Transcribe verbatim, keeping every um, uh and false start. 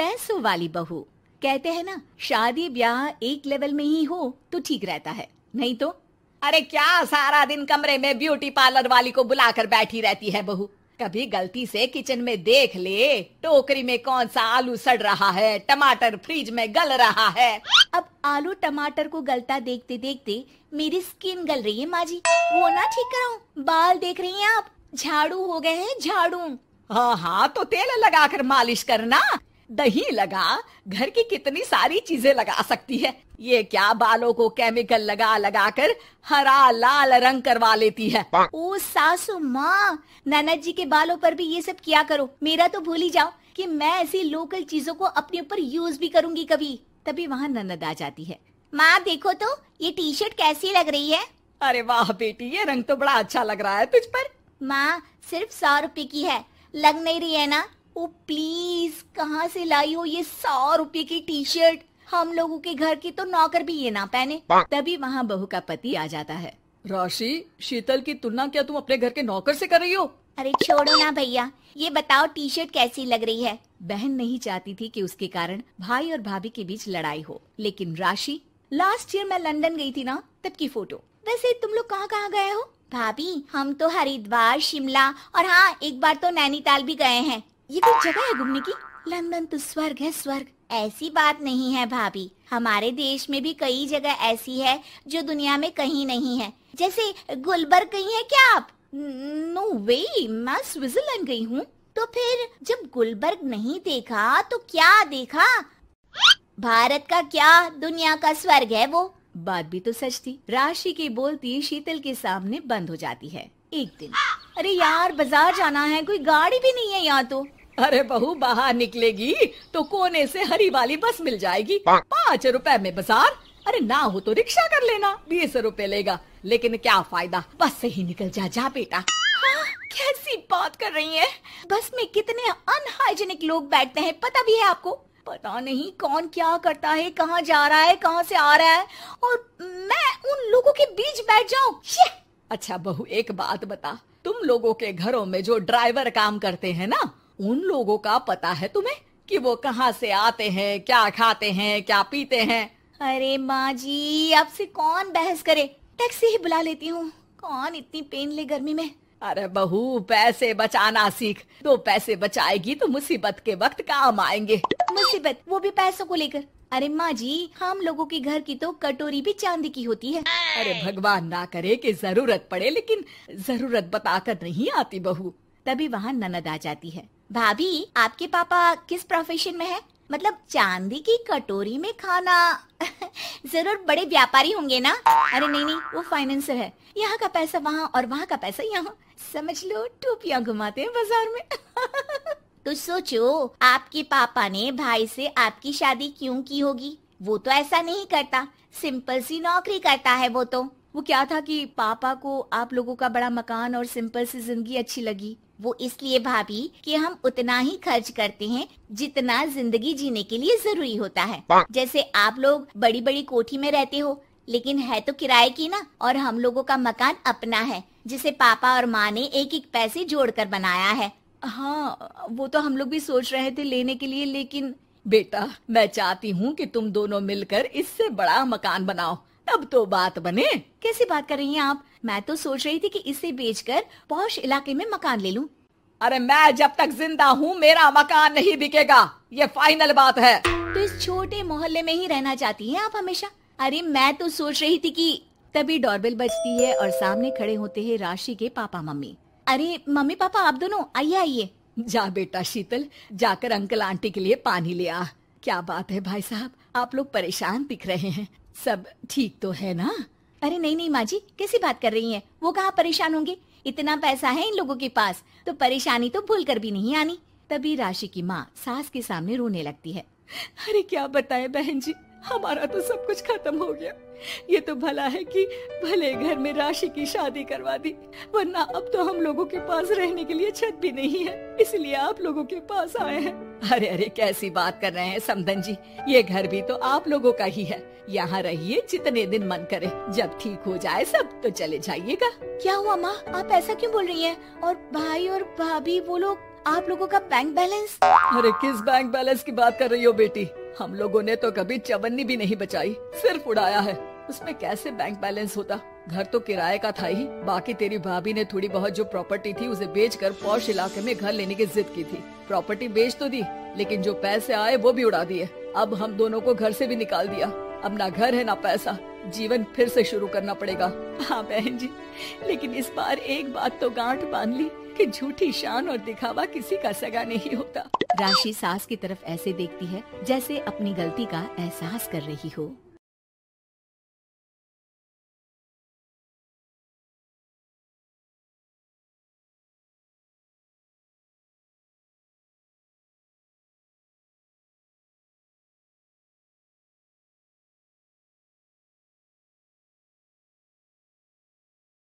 पैसों वाली बहू। कहते हैं ना, शादी ब्याह एक लेवल में ही हो तो ठीक रहता है, नहीं तो अरे क्या सारा दिन कमरे में ब्यूटी पार्लर वाली को बुलाकर बैठी रहती है बहू। कभी गलती से किचन में देख ले टोकरी में कौन सा आलू सड़ रहा है, टमाटर फ्रिज में गल रहा है। अब आलू टमाटर को गलता देखते देखते मेरी स्किन गल रही है माँ जी, वो ना ठीक कराऊं। बाल देख रही हैं आप, झाड़ू हो गए हैं झाड़ू। हाँ हाँ तो तेल लगाकर मालिश करना, दही लगा, घर की कितनी सारी चीजें लगा सकती है। ये क्या बालों को केमिकल लगा लगा कर हरा लाल रंग करवा लेती है। ओ सासू माँ, ननद जी के बालों पर भी ये सब किया करो। मेरा तो भूल ही जाओ कि मैं ऐसी लोकल चीजों को अपने ऊपर यूज भी करूंगी कभी। तभी वहाँ ननद आ जाती है। माँ देखो तो ये टी शर्ट कैसी लग रही है। अरे वाह बेटी, ये रंग तो बड़ा अच्छा लग रहा है तुझ पर। माँ सिर्फ सौ रुपए की है, लग नहीं रही है ना। ओ प्लीज, कहाँ से लाई हो ये सौ रुपए की टी शर्ट। हम लोगों के घर की तो नौकर भी ये ना पहने। तभी वहाँ बहू का पति आ जाता है। राशि, शीतल की तुलना क्या तुम अपने घर के नौकर से कर रही हो? अरे छोड़ो ना भैया, ये बताओ टी शर्ट कैसी लग रही है। बहन नहीं चाहती थी कि उसके कारण भाई और भाभी के बीच लड़ाई हो, लेकिन राशि, लास्ट ईयर मैं लंदन गई थी ना, तब की फोटो। वैसे तुम लोग कहाँ कहाँ गए हो? भाभी हम तो हरिद्वार, शिमला और हाँ एक बार तो नैनीताल भी गए हैं। ये कोई जगह है घूमने की? लंदन तो स्वर्ग है स्वर्ग। ऐसी बात नहीं है भाभी, हमारे देश में भी कई जगह ऐसी है जो दुनिया में कहीं नहीं है। जैसे गुलबर्ग गई है क्या आप? नो वे, मैं स्विट्जरलैंड गई हूँ। तो फिर जब गुलबर्ग नहीं देखा तो क्या देखा? भारत का क्या, दुनिया का स्वर्ग है वो। बात भी तो सच थी। राशि की बोलती शीतल के सामने बंद हो जाती है। एक दिन, अरे यार बाजार जाना है, कोई गाड़ी भी नहीं है यहाँ तो। अरे बहू, बाहर निकलेगी तो कोने से हरी वाली बस मिल जाएगी। पाँच रुपए में बाजार। अरे ना हो तो रिक्शा कर लेना, बीस रुपए लेगा। लेकिन क्या फायदा, बस से ही निकल जा जा बेटा। हाँ, कैसी बात कर रही है? बस में कितने अनहाइजीनिक लोग बैठते हैं, पता भी है आपको? पता नहीं कौन क्या करता है, कहाँ जा रहा है, कहाँ से आ रहा है, और मैं उन लोगों के बीच बैठ जाऊं। अच्छा बहू, एक बात बता, तुम लोगों के घरों में जो ड्राइवर काम करते हैं ना, उन लोगों का पता है तुम्हें कि वो कहाँ से आते हैं, क्या खाते हैं, क्या पीते हैं? अरे माँ जी, आपसे कौन बहस करे, टैक्सी ही बुला लेती हूँ। कौन इतनी पेन ले गर्मी में। अरे बहू, पैसे बचाना सीख। दो पैसे बचाएगी तो मुसीबत के वक्त काम आएंगे। मुसीबत, वो भी पैसों को लेकर? अरे माँ जी, हम लोगों के घर की तो कटोरी भी चांदी की होती है। अरे भगवान ना करे कि जरूरत पड़े, लेकिन जरूरत बताकर नहीं आती बहू। तभी वहाँ ननद आ जाती है। भाभी, आपके पापा किस प्रोफेशन में है? मतलब चांदी की कटोरी में खाना। जरूर बड़े व्यापारी होंगे ना? अरे नहीं नहीं, वो फाइनेंसर है। यहाँ का पैसा वहाँ और वहाँ का पैसा यहाँ, समझ लो टोपियाँ घुमाते हैं बाजार में। तो सोचो, आपके पापा ने भाई से आपकी शादी क्यों की होगी? वो तो ऐसा नहीं करता, सिंपल सी नौकरी करता है वो तो। वो क्या था कि पापा को आप लोगों का बड़ा मकान और सिंपल सी जिंदगी अच्छी लगी। वो इसलिए भाभी कि हम उतना ही खर्च करते हैं जितना जिंदगी जीने के लिए जरूरी होता है। जैसे आप लोग बड़ी बड़ी कोठी में रहते हो, लेकिन है तो किराए की ना, और हम लोगों का मकान अपना है जिसे पापा और माँ ने एक एक पैसे जोड़कर बनाया है। हाँ, वो तो हम लोग भी सोच रहे थे लेने के लिए, लेकिन बेटा मैं चाहती हूँ कि तुम दोनों मिलकर इससे बड़ा मकान बनाओ, तब तो बात बने। कैसी बात कर रही हैं आप? मैं तो सोच रही थी कि इसे बेचकर पॉश इलाके में मकान ले लूं। अरे मैं जब तक जिंदा हूँ मेरा मकान नहीं बिकेगा, ये फाइनल बात है। तो इस छोटे मोहल्ले में ही रहना चाहती हैं आप हमेशा? अरे मैं तो सोच रही थी कि। तभी डोरबेल बजती है और सामने खड़े होते हैं राशि के पापा मम्मी। अरे मम्मी पापा, आप दोनों आइए आइए। जा बेटा शीतल, जाकर अंकल आंटी के लिए पानी ले आ। क्या बात है भाई साहब, आप लोग परेशान दिख रहे हैं, सब ठीक तो है ना? अरे नहीं नहीं माँ जी, कैसी बात कर रही हैं? वो कहाँ परेशान होंगे, इतना पैसा है इन लोगों के पास, तो परेशानी तो भूल कर भी नहीं आनी। तभी राशि की माँ सास के सामने रोने लगती है। अरे क्या बताए बहन जी, हमारा तो सब कुछ खत्म हो गया। ये तो भला है कि भले घर में राशि की शादी करवा दी, वरना अब तो हम लोगों के पास रहने के लिए छत भी नहीं है, इसलिए आप लोगों के पास आए हैं। अरे अरे कैसी बात कर रहे हैं समधन जी, ये घर भी तो आप लोगों का ही है, यहाँ रहिए जितने दिन मन करे, जब ठीक हो जाए सब तो चले जाइएगा। क्या हुआ माँ, आप ऐसा क्यों बोल रही हैं? और भाई और भाभी वो लोग? आप लोगों का बैंक बैलेंस? अरे किस बैंक बैलेंस की बात कर रही हो बेटी? हम लोगों ने तो कभी चवन्नी भी नहीं बचाई, सिर्फ उड़ाया है। उसमें कैसे बैंक बैलेंस होता? घर तो किराए का था ही। बाकी तेरी भाभी ने थोड़ी बहुत जो प्रॉपर्टी थी उसे बेचकर पॉश इलाके में घर लेने की जिद की थी। प्रॉपर्टी बेच तो दी, लेकिन जो पैसे आए वो भी उड़ा दिए। अब हम दोनों को घर से भी निकाल दिया। अब ना घर है ना पैसा, जीवन फिर से शुरू करना पड़ेगा। हाँ बहन जी, लेकिन इस बार एक बात तो गांठ बांध ली कि झूठी शान और दिखावा किसी का सगा नहीं होता। राशि सास की तरफ ऐसे देखती है जैसे अपनी गलती का एहसास कर रही हो।